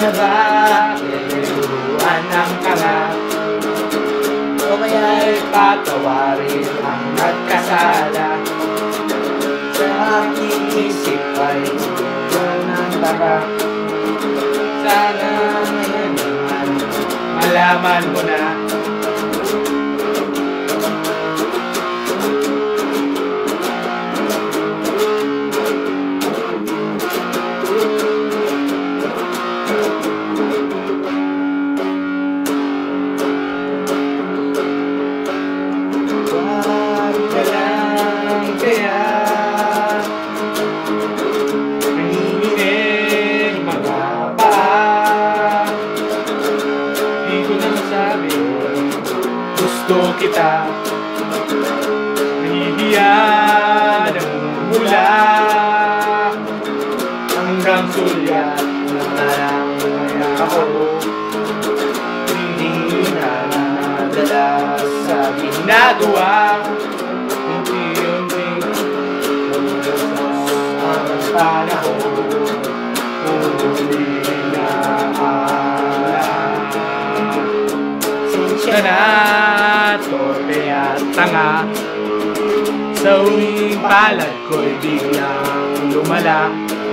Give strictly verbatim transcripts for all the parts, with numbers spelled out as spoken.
na ba kailuan ang tanga? O kaya'y patawarin ang nagkasala? Sa aking isip ay yan ang taka. Sana ngayon naman malaman mo na gusto kita, nahihiya, namumula hanggang sulyat na naramaya ako. Hindi na nadala sa ginagawa, unti-unting ang panahon, hindi na alam. Sinsya na torpe at tanga, sa uwing palad ko'y biglang lumala.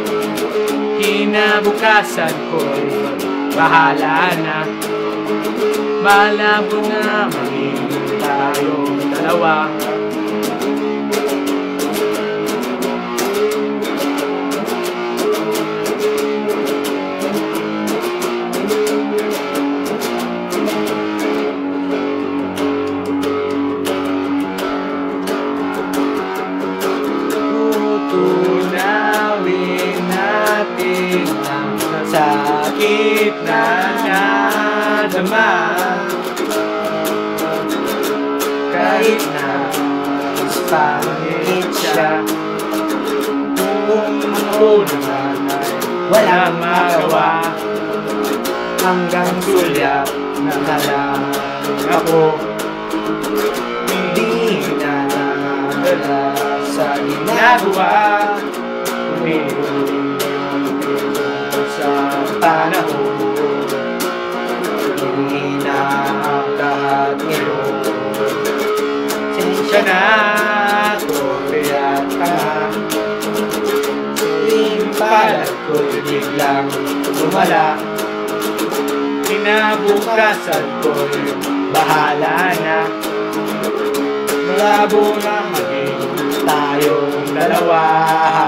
Kinabukasan ko'y bahala na, malabo na maging tayong dalawa. Tunawin natin ang sakit na nadama, kahit na pangit siya. Kung ako naman ay walang magawa, hanggang sulyap na lang ako. Hindi na nadala sa ginagawa, umiinom sa panahon. Hindi na ang lahat ngayon. Sinsya na, torpe at tanga, tuwing palad ko'y biglang lumala. Kinabukasan ko'y bahala na, malabo na maging tayong dalawa.